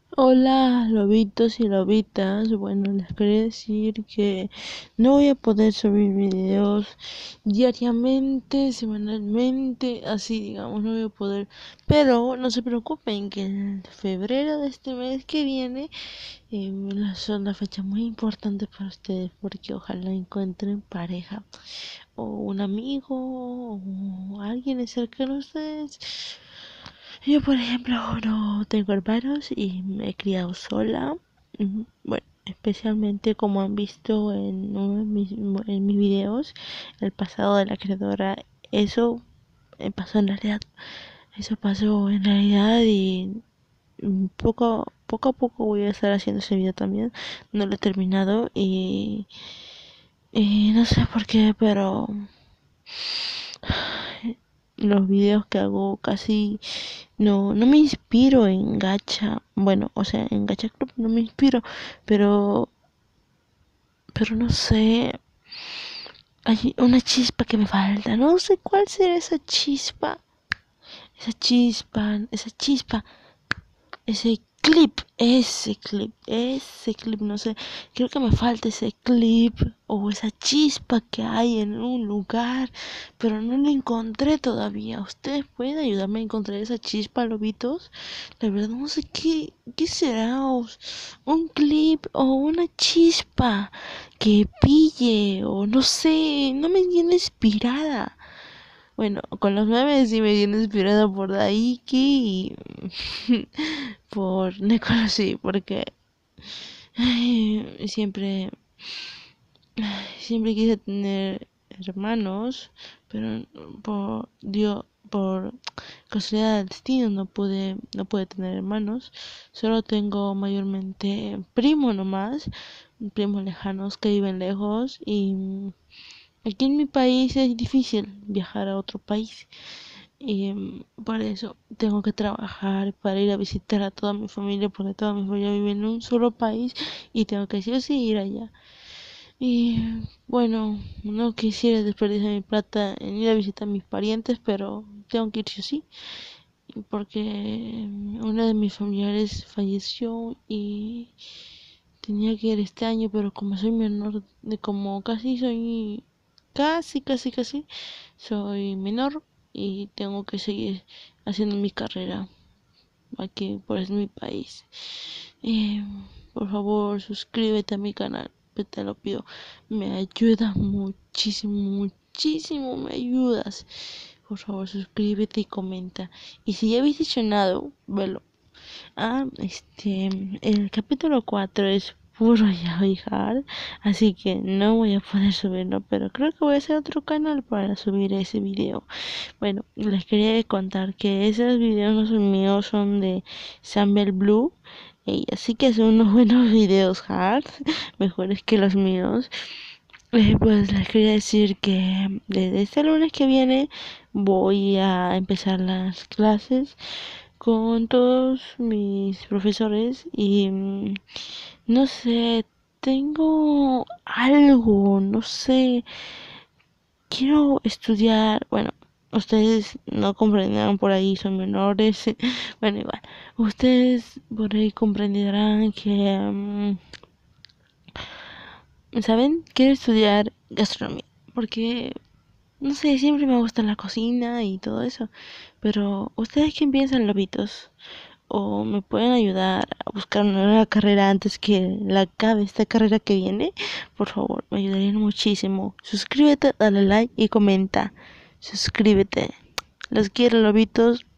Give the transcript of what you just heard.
Hola, lobitos y lobitas. Bueno, les quería decir que no voy a poder subir videos diariamente, semanalmente, así digamos, no voy a poder. Pero no se preocupen que en febrero de este mes que viene es una fecha muy importante para ustedes porque ojalá encuentren pareja o un amigo o alguien cercano a ustedes. Yo, por ejemplo, no tengo hermanos y me he criado sola. Bueno, especialmente como han visto en uno de mis videos, el pasado de la creadora, eso pasó en realidad. Eso pasó en realidad y poco a poco voy a estar haciendo ese video también. No lo he terminado y no sé por qué, pero los videos que hago casi no me inspiro en gacha. Bueno, o sea, en gacha club no me inspiro, pero no sé, hay una chispa que me falta. No sé cuál será esa chispa. Esa chispa, ese clip, no sé, creo que me falta ese clip o esa chispa que hay en un lugar, pero no lo encontré todavía. ¿Ustedes pueden ayudarme a encontrar esa chispa, lobitos? La verdad no sé qué será, un clip o una chispa que pille, o no sé, no me tiene inspirada. Bueno, con los memes sí me tiene inspirada por Daiki y por Nicolás, sí, porque siempre, siempre quise tener hermanos, pero por casualidad del destino no pude tener hermanos. Solo tengo mayormente primos nomás, primos lejanos que viven lejos y aquí en mi país es difícil viajar a otro país. Y por eso tengo que trabajar para ir a visitar a toda mi familia, porque toda mi familia vive en un solo país y tengo que sí o sí ir allá. Y bueno, no quisiera desperdiciar mi plata en ir a visitar a mis parientes, pero tengo que ir sí o sí, porque una de mis familiares falleció y tenía que ir este año, pero como soy menor, de como casi soy menor y tengo que seguir haciendo mi carrera aquí, por mi país. Eh, por favor, suscríbete a mi canal, te lo pido. Me ayuda muchísimo, me ayudas. Por favor, suscríbete y comenta. Y si ya habéis hecho nada, velo. El capítulo 4 es puro Yaoi Hard, así que no voy a poder subirlo, pero creo que voy a hacer otro canal para subir ese video. Bueno, les quería contar que esos videos no son míos, son de Samuel Blue. Y así que son unos buenos videos hard, mejores que los míos. Pues les quería decir que desde este lunes que viene voy a empezar las clases con todos mis profesores y no sé, tengo algo, no sé, quiero estudiar, bueno, ustedes no comprenderán por ahí, son menores, bueno, igual, ustedes por ahí comprenderán que, ¿saben? Quiero estudiar gastronomía, porque, no sé, siempre me gusta la cocina y todo eso, pero ¿ustedes qué piensan, lobitos? ¿O me pueden ayudar a buscar una nueva carrera antes que la acabe esta carrera que viene? Por favor, me ayudarían muchísimo. Suscríbete, dale like y comenta. Suscríbete. Los quiero, lobitos.